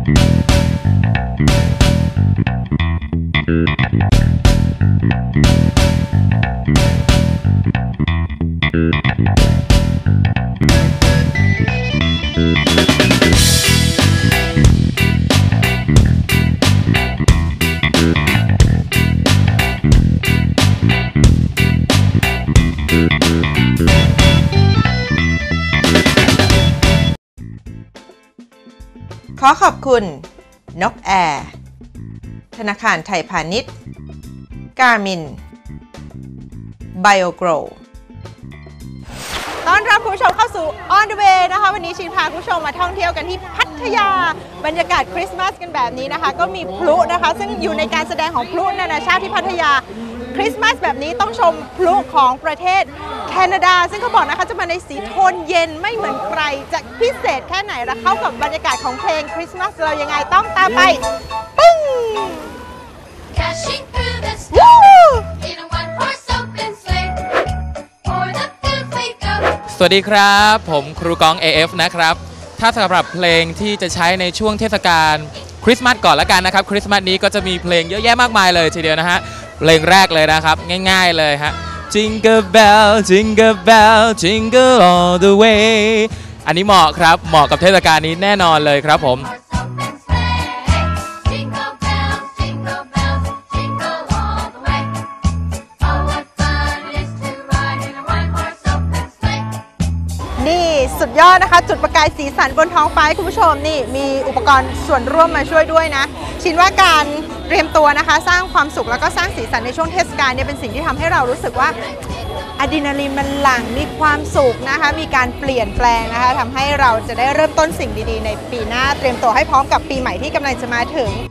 ขอขอบคุณนกแอร์ธนาคารไทยพาณิชย์การ์มินไบโอโกรต้อนรับคุณผู้ชมเข้าสู่ On the Way นะคะวันนี้ชินพาคุณผู้ชมมาท่องเที่ยวกันที่พัทยาบรรยากาศคริสต์มาสกันแบบนี้นะคะก็มีพลุนะคะซึ่งอยู่ในการแสดงของพลุนานาชาติที่พัทยาคริสต์มาสแบบนี้ต้องชมพลุของประเทศแคนาดาซึ่งเขาบอกนะคะจะมาในสีโทนเย็นไม่เหมือนใครจะพิเศษแค่ไหนและเข้ากับบรรยากาศของเพลงคริสต์มาสเรายังไงต้องตามไปปึ้งสวัสดีครับผมครูกอง AF นะครับถ้าสำหรับเพลงที่จะใช้ในช่วงเทศกาลคริสต์มาสก่อนละกันนะครับคริสต์มาสนี้ก็จะมีเพลงเยอะแยะมากมายเลยทีเดียวนะฮะเพลงแรกเลยนะครับง่ายๆเลยฮะ Jingle Bell Jingle Bell Jingle All the Way อันนี้เหมาะครับเหมาะกับเทศกาลนี้แน่นอนเลยครับผมสุดยอดนะคะจุดประกายสีสันบนท้องฟ้าคุณผู้ชมนี่มีอุปกรณ์ส่วนร่วมมาช่วยด้วยนะชินว่าการเตรียมตัวนะคะสร้างความสุขแล้วก็สร้างสีสันในช่วงเทศกาลเนี่ยเป็นสิ่งที่ทำให้เรารู้สึกว่าอะดรีนาลีนมันหลั่งมีความสุขนะคะมีการเปลี่ยนแปลงนะคะทำให้เราจะได้เริ่มต้นสิ่งดีๆในปีหน้าเตรียมตัวให้พร้อมกับปีใหม่ที่กำลังจะมาถึง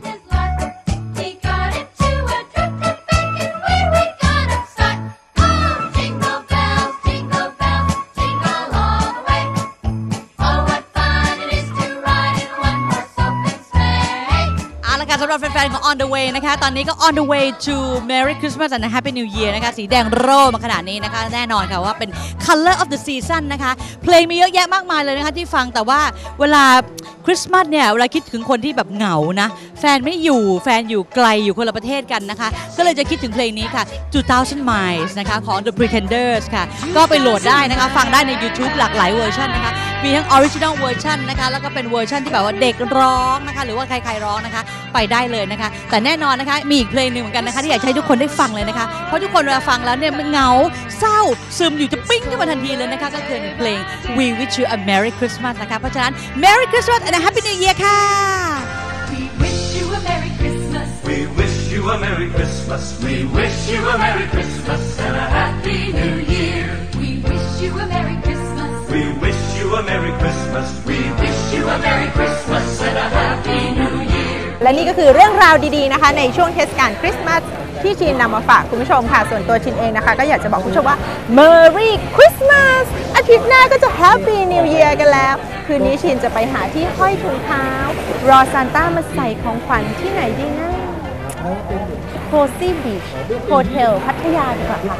สำหรับแฟนๆของ On the Way นะคะตอนนี้ก็ On the Way to Merry Christmas and Happy New Year นะคะสีแดงโร่มาขนาดนี้นะคะแน่นอนค่ะว่าเป็น Color of the Season นะคะเพลงมีเยอะแยะมากมายเลยนะคะที่ฟังแต่ว่าเวลาคริสต์มาสเนี่ยเวลาคิดถึงคนที่แบบเหงานะแฟนไม่อยู่แฟนอยู่ไกลอยู่คนละประเทศกันนะคะก็เลยจะคิดถึงเพลงนี้ค่ะ 2000 Miles นะคะของ The Pretenders ค่ะก็ไปโหลดได้นะคะฟังได้ใน YouTube หลากหลายเวอร์ชันนะคะมีทั้ง Original Version นะคะแล้วก็เป็นเวอร์ชันที่แบบว่าเด็กร้องนะคะหรือว่าใครๆร้องนะคะไปได้เลยนะคะแต่แน่นอนนะคะมีอีกเพลงหนึ่งเหมือนกันนะคะที่อยากให้ทุกคนได้ฟังเลยนะคะเพราะทุกคนเวลาฟังแล้วเนี่ยมันเหงาเศร้าซึมอยู่จะปิ้งขึ้นมาทันทีเลยนะคะก็คือเพลง We Wish You a Merry Christmas นะคะเพราะฉะนั้น Merry Christmas and a Happy New Year ค่ะ We wish you a Merry Christmas We wish you a Merry Christmas We wish you a Merry Christmas and a Happy New Year We wish you a Merry Christmas We wish you a Merry Christmas We wish you a Merry Christmas and a Happy New Year และนี่ก็คือเรื่องราวดีๆนะคะในช่วงเทศกาลคริสต์มาสที่ชินนำมาฝากคุณผู้ชมค่ะส่วนตัวชินเองนะคะก็อยากจะบอกคุณผู้ชมว่า Merry Christmas อาทิตย์หน้าก็จะ Happy New Year กันแล้วคืนนี้ชินจะไปหาที่ห้อยถุงเท้ารอซานต้ามาใส่ของขวัญที่ไหนดีนะ Cozy Beach Hotel พัทยาดีกว่าค่ะ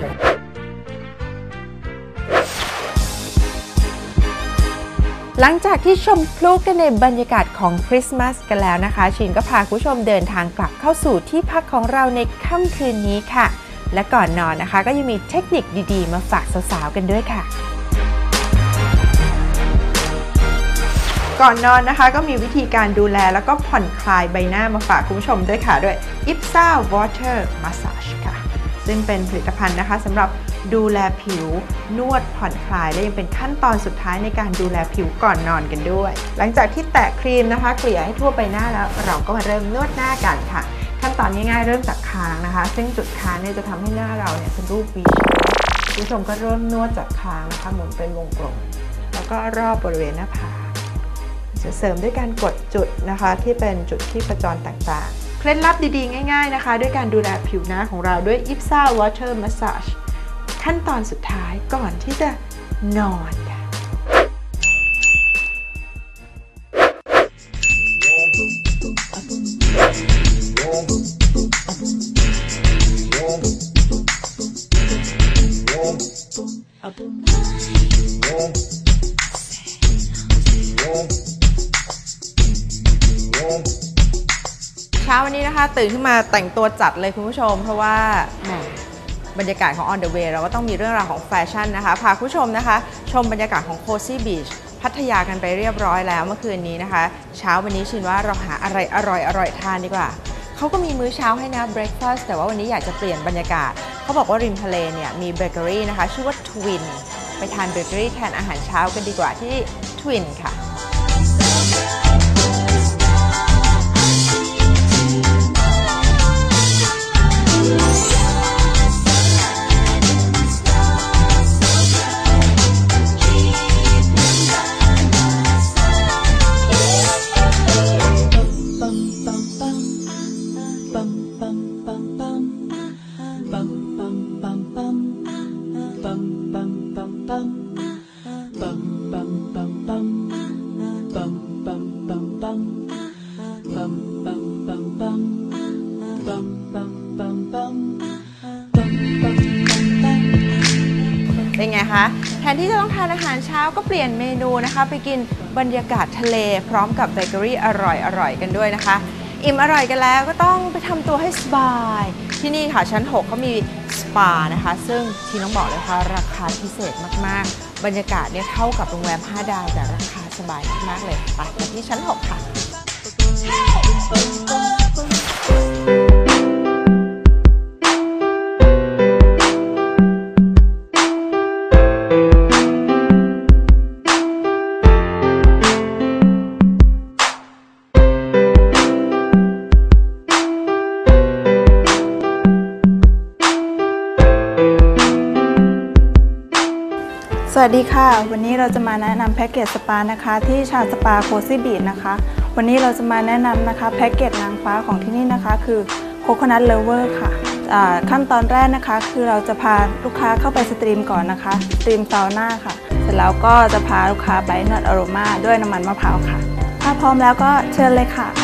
หลังจากที่ชมพลุกันในบรรยากาศของคริสต์มาสกันแล้วนะคะชินก็พาคุณผู้ชมเดินทางกลับเข้าสู่ที่พักของเราในค่ำคืนนี้ค่ะและก่อนนอนนะคะก็ยังมีเทคนิคดีๆมาฝากสาวๆกันด้วยค่ะก่อนนอนนะคะก็มีวิธีการดูแลแล้วก็ผ่อนคลายใบหน้ามาฝากคุณผู้ชมด้วยค่ะด้วย IPSA Water Massage ค่ะซึ่งเป็นผลิตภัณฑ์นะคะสำหรับดูแลผิวนวดผ่อนคลายและยังเป็นขั้นตอนสุดท้ายในการดูแลผิวก่อนนอนกันด้วยหลังจากที่แตะครีมนะคะเกลี่ยให้ทั่วใบหน้าแล้วเราก็มาเริ่มนวดหน้ากันค่ะขั้นตอนง่ายๆเริ่มจากคางนะคะซึ่งจุดคางเนี่ยจะทำให้หน้าเราเนี่ยเป็นรูป V คุณผู้ชมก็เริ่มนวดจากคางนะคะหมุนเป็นวงกลมแล้วก็รอบบริเวณหน้าผากจะเสริมด้วยการกดจุดนะคะที่เป็นจุดที่ประจรต่างๆเคล็ดลับดีๆง่ายๆนะคะด้วยการดูแลผิวหน้าของเราด้วย IPSA Water Massage ขั้นตอนสุดท้ายก่อนที่จะนอนค่ะเช้าวันนี้นะคะตื่นขึ้นมาแต่งตัวจัดเลยคุณผู้ชมเพราะว่าแหมบรรยากาศของ On the Way เราก็ต้องมีเรื่องราวของแฟชั่นนะคะพาคุณผู้ชมนะคะชมบรรยากาศของ Cozy Beach พัทยากันไปเรียบร้อยแล้วเมื่อคืนนี้นะคะเช้าวันนี้ชินว่าเราหาอะไรอร่อยทานดีกว่าเขาก็มีมื้อเช้าให้นะ breakfast แต่ว่าวันนี้อยากจะเปลี่ยนบรรยากาศเขาบอกว่าริมทะเลเนี่ยมีเบเกอรี่นะคะชื่อว่า Twin ไปทานเบเกอรี่แทนอาหารเช้ากันดีกว่าที่ Twin ค่ะเป็นไงคะแทนที่จะต้องทานอาหารเช้าก็เปลี่ยนเมนูนะคะไปกินบรรยากาศทะเลพร้อมกับเบเกอรี่อร่อยกันด้วยนะคะอิ่มอร่อยกันแล้วก็ต้องไปทำตัวให้สบายที่นี่ค่ะชั้น 6เขามีสปานะคะซึ่งที่น้องบอกเลยค่ะราคาพิเศษมากๆบรรยากาศเนี่ยเท่ากับโรงแรม5 ดาวแต่ราคาสบายมากๆเลยไปที่ชั้น 6 ค่ะสวัสดีค่ะวันนี้เราจะมาแนะนำแพ็กเกจสปานะคะที่ชาสปาโคซี่บีชนะคะวันนี้เราจะมาแนะนำนะคะแพ็กเกจนางฟ้าของที่นี่นะคะคือโคโคนัทเลเวอร์ค่ะขั้นตอนแรกนะคะคือเราจะพาลูกค้าเข้าไปสตรีมก่อนนะคะสตรีมซาวน่าค่ะเสร็จแล้วก็จะพาลูกค้าไปนวดอโรมาด้วยน้ำมันมะพร้าวค่ะถ้าพร้อมแล้วก็เชิญเลยค่ะ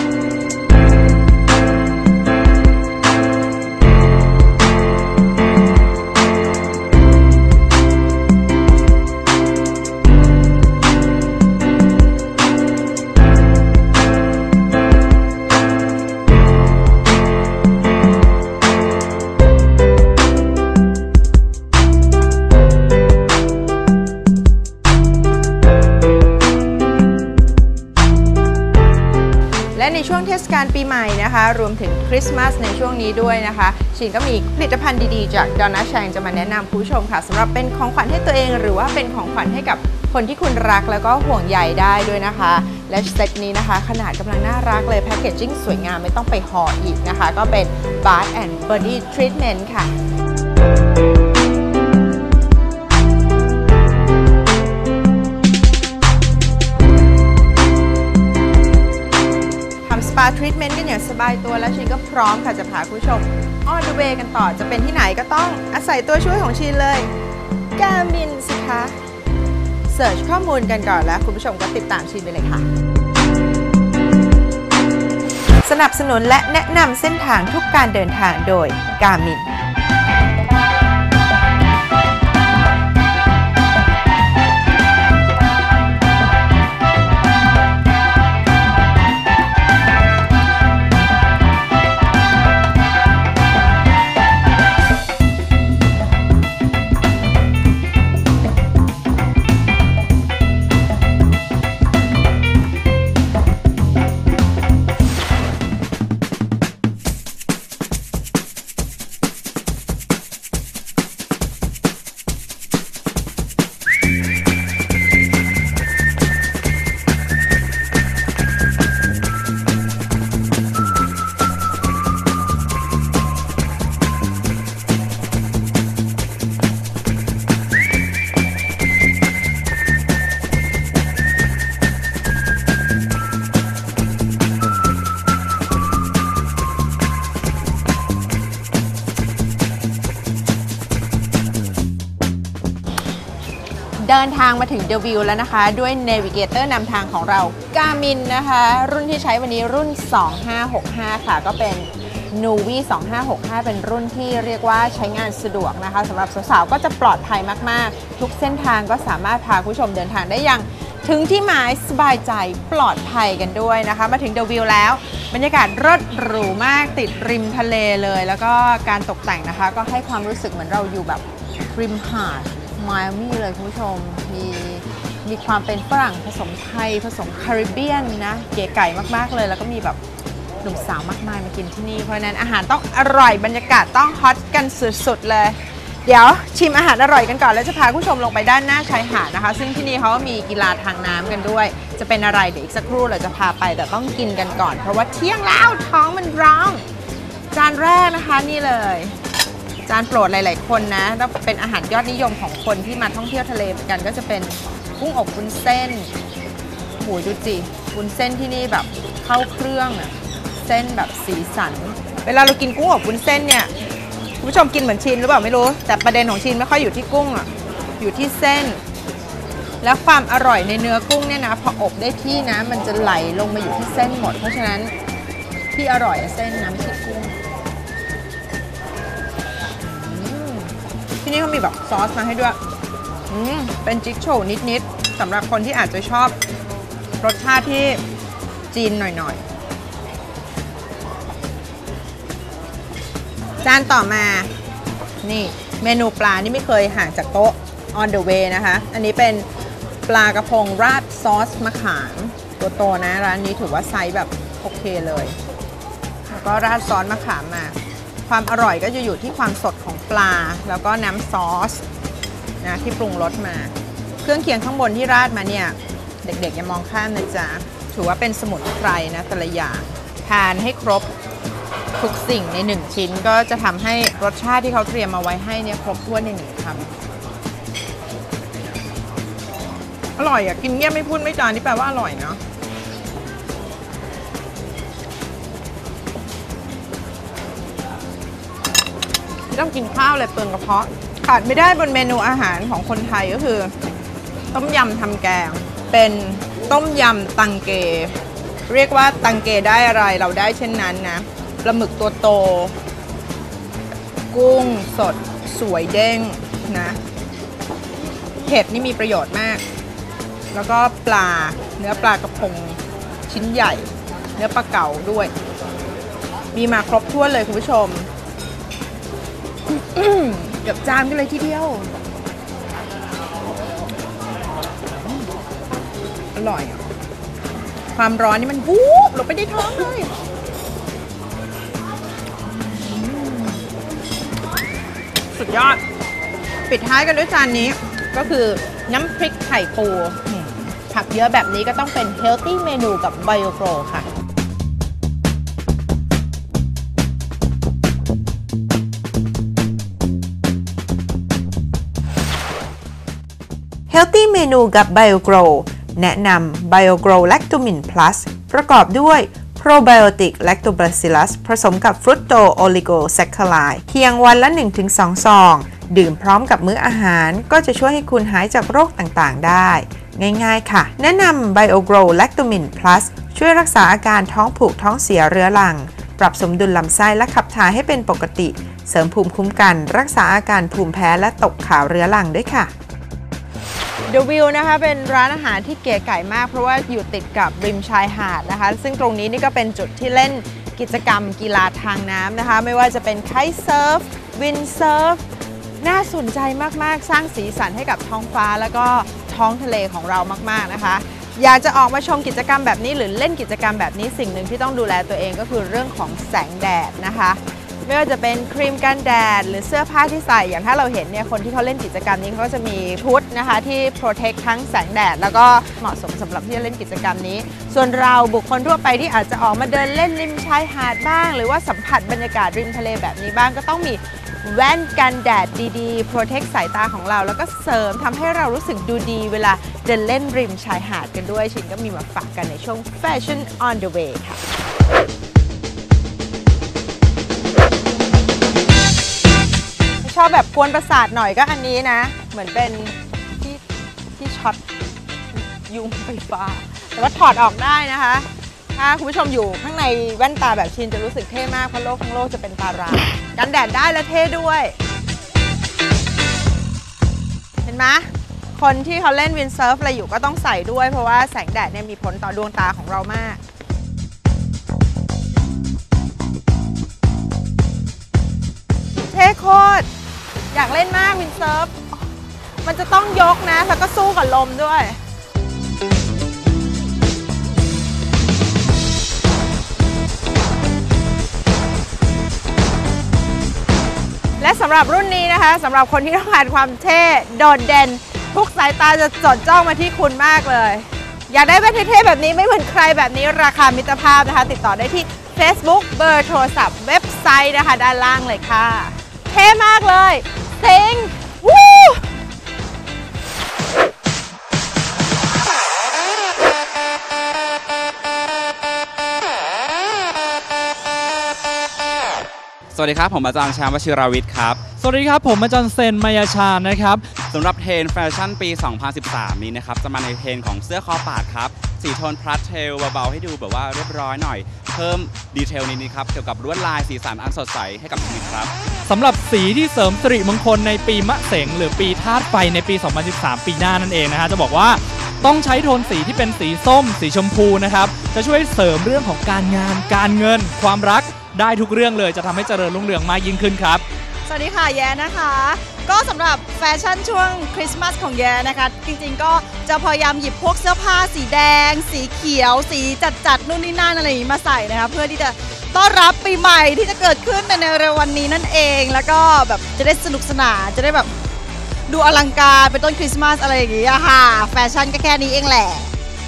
และในช่วงเทศกาลปีใหม่นะคะรวมถึงคริสต์มาสในช่วงนี้ด้วยนะคะชินก็มีผลิตภัณฑ์ดีๆจากดอนน่าแชงจะมาแนะนำผู้ชมค่ะสำหรับเป็นของขวัญให้ตัวเองหรือว่าเป็นของขวัญให้กับคนที่คุณรักแล้วก็ห่วงใยได้ด้วยนะคะและเซตนี้นะคะขนาดกำลังน่ารักเลยแพคเกจจิ้งสวยงามไม่ต้องไปห่ออีกนะคะก็เป็น Bath and Body Treatment ค่ะสปาทรีทเมนต์กันอย่างสบายตัวแล้วชินก็พร้อมค่ะจะพาคุณผู้ชม On the way กันต่อจะเป็นที่ไหนก็ต้องอาศัยตัวช่วยของชินเลยกามินสิคะเสิร์ชข้อมูลกันก่อนแล้วคุณผู้ชมก็ติดตามชินไปเลยค่ะสนับสนุนและแนะนำเส้นทางทุกการเดินทางโดยกามินเดินทางมาถึง The View แล้วนะคะด้วย Navigator นำทางของเรา Garmin นะคะรุ่นที่ใช้วันนี้รุ่น 2565 ค่ะก็เป็น Nuvi 2565 เป็นรุ่นที่เรียกว่าใช้งานสะดวกนะคะสำหรับสาวๆก็จะปลอดภัยมากๆทุกเส้นทางก็สามารถพาคุณผู้ชมเดินทางได้อย่างถึงที่หมายสบายใจปลอดภัยกันด้วยนะคะมาถึงเดอะวิวแล้วบรรยากาศรถหรูมากติดริมทะเลเลยแล้วก็การตกแต่งนะคะก็ให้ความรู้สึกเหมือนเราอยู่แบบริมหาดไมอามี่เลยคุณผู้ชมมีความเป็นฝรั่งผสมไทยผสมแคริบเบียนนะเก๋ไก่มากๆเลยแล้วก็มีแบบหนุ่มสาวมากมายมากินที่นี่เพราะฉะนั้นอาหารต้องอร่อยบรรยากาศต้องฮอตกันสุดๆเลยเดี๋ยวชิมอาหารอร่อยกันก่อนแล้วจะพาคุณผู้ชมลงไปด้านหน้าชายหาดนะคะซึ่งที่นี่เขามีกีฬาทางน้ำกันด้วยจะเป็นอะไรเดี๋ยวอีกสักครู่เราจะพาไปแต่ต้องกินกันก่อนเพราะว่าเที่ยงแล้วท้องมันร้องจานแรกนะคะนี่เลยจานโปรดหลายๆคนนะแล้วเป็นอาหารยอดนิยมของคนที่มาท่องเที่ยวทะเลเหมือนกันก็จะเป็นกุ้งอบวุ้นเส้นหมูจุจิวุ้นเส้นที่นี่แบบเข้าเครื่องอะเส้นแบบสีสันเวลาเรากินกุ้งอบวุ้นเส้นเนี่ยคุณผู้ชมกินเหมือนชินหรือเปล่าไม่รู้แต่ประเด็นของชินไม่ค่อยอยู่ที่กุ้งอ่ะอยู่ที่เส้นแล้วความอร่อยในเนื้อกุ้งเนี่ยนะพออบได้ที่นะมันจะไหลลงมาอยู่ที่เส้นหมดเพราะฉะนั้นที่อร่อยเส้นนะไม่ใช่กุ้งที่นี่เขามีแบบซอสมาให้ด้วยเป็นจิ๊กโฉวนิดๆสำหรับคนที่อาจจะชอบรสชาติที่จีนหน่อยๆจานต่อมานี่เมนูปลานี่ไม่เคยห่างจากโต๊ะ on the way นะคะอันนี้เป็นปลากระพงราดซอสมะขามตัวโตนะร้านนี้ถือว่าไซส์แบบโอเคเลยแล้วก็ราดซอสมะขามมาความอร่อยก็จะอยู่ที่ความสดของปลาแล้วก็น้ำซอสนะที่ปรุงรสมาเครื่องเคียงข้างบนที่ราดมาเนี่ยเด็กๆอย่ามองข้ามนะจ๊ะถือว่าเป็นสมุนไพรนะแต่ละอย่างทานให้ครบทุกสิ่งใน1ชิ้นก็จะทำให้รสชาติที่เขาเตรียมมาไว้ให้เนี่ยครบถ้วนใน1คำอร่อยอ่ะกินเงียบไม่พูดไม่จานี่แปลว่าอร่อยเนาะไม่ต้องกินข้าวเลยเปลืองกระเพาะขาดไม่ได้บนเมนูอาหารของคนไทยก็คือต้มยำทำแกงเป็นต้มยำตังเกเรียกว่าตังเกได้อะไรเราได้เช่นนั้นนะปลาหมึกตัวโตกุ้งสดสวยเด้งนะเห็ดนี่มีประโยชน์มากแล้วก็ปลาเนื้อปลากระพงชิ้นใหญ่เนื้อปลาเก๋าด้วยมีมาครบถ้วนเลยคุณผู้ชม เกือบจานกันเลยทีเดียวอร่อยความร้อนนี่มันวูบลงไปในท้องเลยสุดยอดปิดท้ายกันด้วยจานนี้ก็คือน้ำพริกไข่ปูผักเยอะแบบนี้ก็ต้องเป็น healthy เมนูกับ BioGrow ค่ะ Healthy เมนูกับ BioGrow แนะนำ BioGrow Lactomin Plus ประกอบด้วย Probiotic Lactobacillus ผสมกับ Fructo Oligosaccharide เพียงวันละ 1-2 ซองดื่มพร้อมกับมื้ออาหารก็จะช่วยให้คุณหายจากโรคต่างๆได้ง่ายๆค่ะแนะนำ BioGrow Lactomin Plus ช่วยรักษาอาการท้องผูกท้องเสียเรื้อรังปรับสมดุลลำไส้และขับถ่ายให้เป็นปกติเสริมภูมิคุ้มกันรักษาอาการภูมิแพ้และตกขาวเรื้อรังด้วยค่ะ The View นะคะเป็นร้านอาหารที่เก๋ไก่มากเพราะว่าอยู่ติดกับริมชายหาดนะคะซึ่งตรงนี้นี่ก็เป็นจุดที่เล่นกิจกรรมกีฬาทางน้ำนะคะไม่ว่าจะเป็นไคท์เซิร์ฟวินเซิร์ฟน่าสนใจมากๆสร้างสีสันให้กับท้องฟ้าแล้วก็ท้องทะเลของเรามากๆนะคะอยากจะออกมาชมกิจกรรมแบบนี้หรือเล่นกิจกรรมแบบนี้สิ่งหนึ่งที่ต้องดูแลตัวเองก็คือเรื่องของแสงแดดนะคะไม่ว่าจะเป็นครีมกันแดดหรือเสื้อผ้าที่ใส่อย่างถ้าเราเห็นเนี่ยคนที่เขาเล่นกิจกรรมนี้เขาก็จะมีชุดนะคะที่โปรเทคทั้งแสงแดดแล้วก็เหมาะสมสำหรับที่จะเล่นกิจกรรมนี้ส่วนเราบุคคลทั่วไปที่อาจจะออกมาเดินเล่นริมชายหาดบ้างหรือว่าสัมผัสบรรยากาศริมทะเลแบบนี้บ้างก็ต้องมีแว่นกันแดดดีๆโปรเทคสายตาของเราแล้วก็เสริมทำให้เรารู้สึกดูดีเวลาเดินเล่นริมชายหาดกันด้วยชินก็มีมาฝากกันในช่วง Fashion on the way ค่ะชอบแบบกวนประสาทหน่อยก็อันนี้นะเหมือนเป็นที่ช็อตยุงไฟฟ้าแต่ว่าถอดออกได้นะคะถ้าคุณผู้ชมอยู่ข้างในแว่นตาแบบชินจะรู้สึกเท่มากเพราะโลกทั้งโลกจะเป็นตารากันแดดได้และเท่ด้วยเห็นไหมคนที่เขาเล่นวินเซิร์ฟอะไรอยู่ก็ต้องใส่ด้วยเพราะว่าแสงแดดเนี่ยมีผลต่อดวงตาของเรามากเท่โคตรอยากเล่นมากวินเซิร์ฟมันจะต้องยกนะแล้วก็สู้กับลมด้วยและสำหรับรุ่นนี้นะคะสำหรับคนที่ต้องการความเท่โดดเด่นทุกสายตาจะจดจ้องมาที่คุณมากเลยอยากได้แว่นเท่ๆแบบนี้ไม่เหมือนใครแบบนี้ราคามิตรภาพนะคะติดต่อได้ที่ Facebook เบอร์โทรศัพท์เว็บไซต์นะคะด้านล่างเลยค่ะเท่มากเลยซิงวู้สวัสดีครับผมอาจารย์แชมป์วชิราวิทย์ครับสวัสดีครับผมอาจารย์เซนมายาชานะครับสำหรับเทรนด์แฟชั่นปี 2013 นี้นะครับจะมาในเทรนด์ของเสื้อคอปาดครับสีโทนพลัสเทลเบาๆให้ดูแบบว่าเรียบร้อยหน่อยเพิ่มดีเทลนิดๆครับเกี่ยวกับลวดลายสีสันอันสดใสให้กับชีวิตครับสำหรับสีที่เสริมสิริมงคลในปีมะเสงหรือปีธาตุไฟในปี 2013 ปีหน้านั่นเองนะฮะจะบอกว่าต้องใช้โทนสีที่เป็นสีส้มสีชมพูนะครับจะช่วยเสริมเรื่องของการงานการเงินความรักได้ทุกเรื่องเลยจะทำให้เจริญรุ่งเรืองมากยิ่งขึ้นครับสวัสดีค่ะแย้นะคะก็สำหรับแฟชั่นช่วงคริสต์มาสของแย้นะคะจริงๆก็จะพยายามหยิบพวกเสื้อผ้าสีแดงสีเขียวสีจัดๆนู่นนี่นั่นอะไรอย่างนี้มาใส่นะคะเพื่อที่จะต้อนรับปีใหม่ที่จะเกิดขึ้นในเร็ววันนี้นั่นเองแล้วก็แบบจะได้สนุกสนานจะได้แบบดูอลังการเป็นต้นคริสต์มาสอะไรอย่างนี้อะค่ะแฟชั่นก็แค่นี้เองแหละ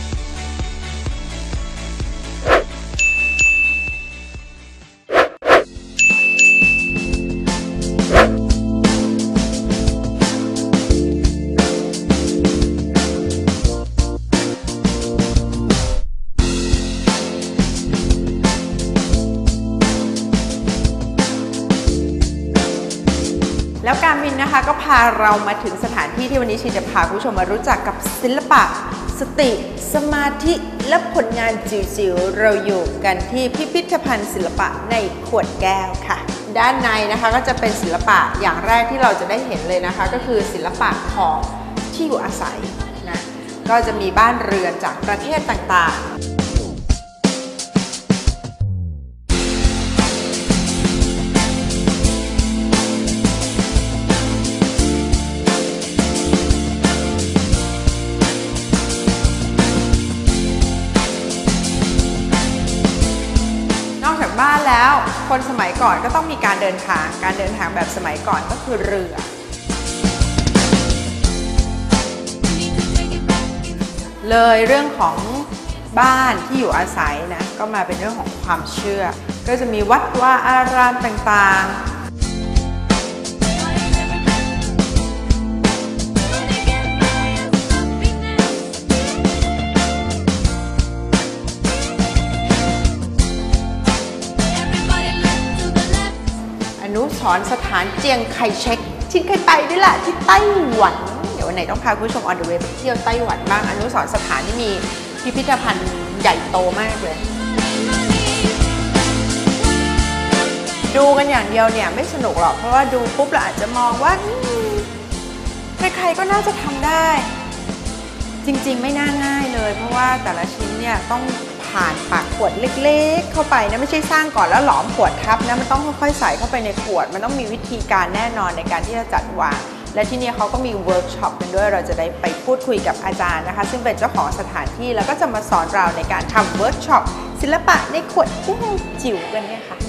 แล้วการมินนะคะก็พาเรามาถึงสถานที่ที่วันนี้ชีจะพาคุณผู้ชมมารู้จักกับศิลปะสติสมาธิและผลงานจิ๋วๆเราอยู่กันที่พิพิธภัณฑ์ศิลปะในขวดแก้วค่ะด้านในนะคะก็จะเป็นศิลปะอย่างแรกที่เราจะได้เห็นเลยนะคะก็คือศิลปะของที่อยู่อาศัยนะก็จะมีบ้านเรือนจากประเทศต่างๆบ้านแล้วคนสมัยก่อนก็ต้องมีการเดินทางแบบสมัยก่อนก็คือเรือเลยเรื่องของบ้านที่อยู่อาศัยนะก็มาเป็นเรื่องของความเชื่อก็จะมีวัดวาอารามต่างๆอนุสรณ์สถานเจียงไคเชกชินเคยไปด้วยแหละที่ไต้หวันเดี๋ยววันไหนต้องพาคุณผู้ชม on the way ไปเที่ยวไต้หวันบ้างอนุสรณ์สถานที่มีพิพิธภัณฑ์ใหญ่โตมากเลยดูกันอย่างเดียวเนี่ยไม่สนุกหรอกเพราะว่าดูปุ๊บเราอาจจะมองว่าใครๆก็น่าจะทำได้จริงๆไม่น่าง่ายเลยเพราะว่าแต่ละชิ้นเนี่ยต้องผ่านปากขวดเล็กๆเข้าไปนะไม่ใช่สร้างก่อนแล้วหลอมขวดทับนะมันต้องค่อยๆใส่เข้าไปในขวดมันต้องมีวิธีการแน่นอนในการที่จะจัดวางและที่นี่เขาก็มีเวิร์กช็อปกันด้วยเราจะได้ไปพูดคุยกับอาจารย์นะคะซึ่งเป็นเจ้าของสถานที่แล้วก็จะมาสอนเราในการทำเวิร์กช็อปศิลปะในขวดแก้วจิ๋วกันเนี่ยค่ะ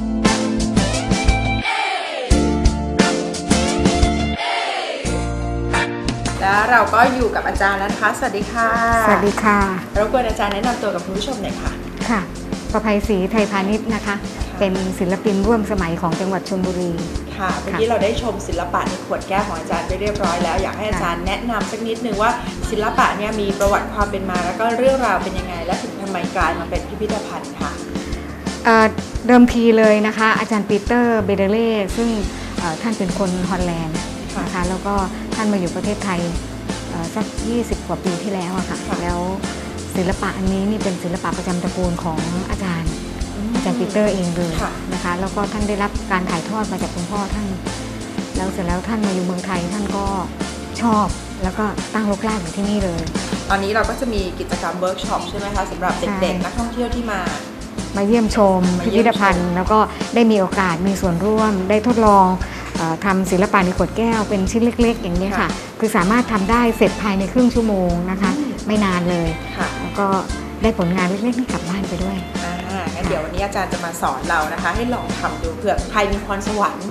แล้วเราก็อยู่กับอาจารย์แล้วนะคะสวัสดีค่ะสวัสดีค่ะรบกวนอาจารย์แนะนำตัวกับคุณผู้ชมหน่อยค่ะค่ะประภัยศรีไทยพาณิชย์นะคะเป็นศิลปินร่วมสมัยของจังหวัดชลบุรีค่ะเมื่อกี้เราได้ชมศิลปะในขวดแก้วของอาจารย์ไปเรียบร้อยแล้วอยากให้อาจารย์แนะนำสักนิดนึงว่าศิลปะเนี่ยมีประวัติความเป็นมาแล้วก็เรื่องราวเป็นยังไงและถึงทำไมกลายมาเป็นพิพิธภัณฑ์ค่ะเดิมทีเลยนะคะอาจารย์ปีเตอร์เบเดเล่ซึ่งท่านเป็นคนฮอลแลนด์นะคะแล้วก็ท่านมาอยู่ประเทศไทยสัก20 กว่าปีที่แล้วอะค่ะแล้วศิลปะอันนี้นี่เป็นศิลปะประจำตระกูลของอาจารย์ปีเตอร์เองเลยนะคะแล้วก็ท่านได้รับการถ่ายทอดมาจากคุณพ่อท่านแล้วเสร็จแล้วท่านมาอยู่เมืองไทยท่านก็ชอบแล้วก็ตั้งรกรากอยู่ที่นี่เลยตอนนี้เราก็จะมีกิจกรรมเวิร์กช็อปใช่ไหมคะสำหรับเด็กๆนักท่องเที่ยวที่มาเยี่ยมชมพิพิธภัณฑ์แล้วก็ได้มีโอกาสมีส่วนร่วมได้ทดลองทำศิลปะในขวดแก้วเป็นชิ้นเล็กๆอย่างนี้ค่ะคือสามารถทำได้เสร็จภายในครึ่งชั่วโมงนะคะไม่นานเลยแล้วก็ได้ผลงานเล็กๆนี้กลับบ้านไปด้วยงั้นเดี๋ยววันนี้อาจารย์จะมาสอนเรานะคะให้ลองทำดูเผื่อใครมีพรสวรรค์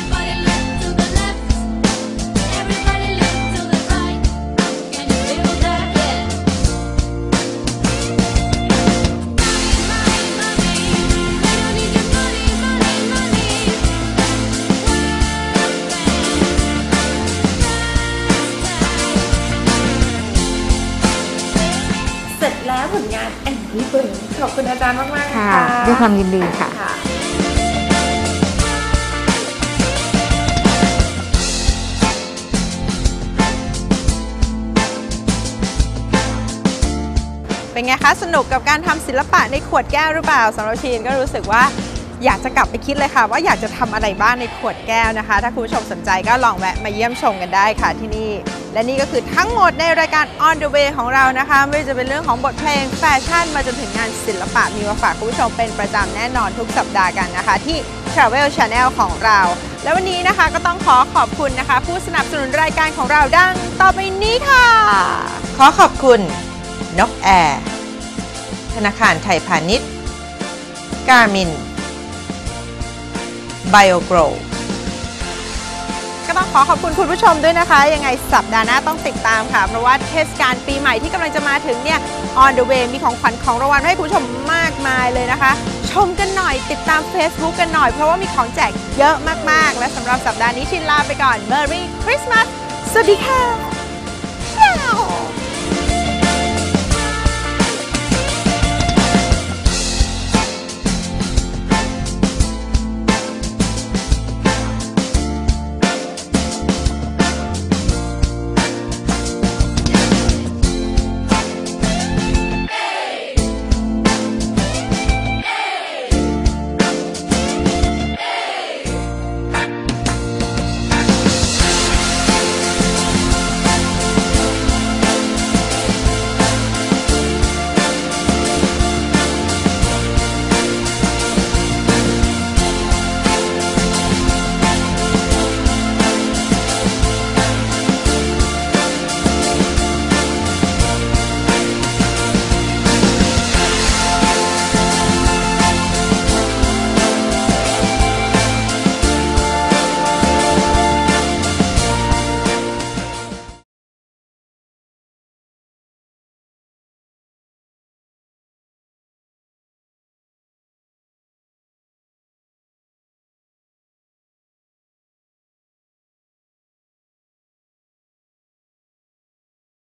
เสร็จแล้วผลงาน Angry Bird ขอบคุณอาจารย์มากๆค่ะด้วยความยินดีค่ะเป็นไงคะสนุกกับการทำศิลปะในขวดแก้วหรือเปล่าสำหรับชีนก็รู้สึกว่าอยากจะกลับไปคิดเลยค่ะว่าอยากจะทำอะไรบ้างในขวดแก้วนะคะถ้าคุณผู้ชมสนใจก็ลองแวะมาเยี่ยมชมกันได้ค่ะที่นี่และนี่ก็คือทั้งหมดในรายการ On the Way ของเรานะคะไม่ว่าจะเป็นเรื่องของบทเพลงแฟชั่นมาจนถึงงานศิลปะมีมาฝากคุณผู้ชมเป็นประจำแน่นอนทุกสัปดาห์กันนะคะที่ Travel Channel ของเราและวันนี้นะคะก็ต้องขอบคุณนะคะผู้สนับสนุนรายการของเราดังต่อไปนี้ค่ะขอบคุณนกแอร์ธนาคารไทยพาณิชย์ Garmin BioGrow ก็ต้องขอบคุณคุณผู้ชมด้วยนะคะยังไงสัปดาห์หน้าต้องติดตามค่ะเพราะว่าเทศกาลปีใหม่ที่กำลังจะมาถึงเนี่ย On the Way มีของขวัญของรางวัลให้คุณผู้ชมมากมายเลยนะคะชมกันหน่อยติดตาม Facebook กันหน่อยเพราะว่ามีของแจกเยอะมากๆและสำหรับสัปดาห์นี้ชินลาไปก่อน Merry Christmas สวัสดีค่ะ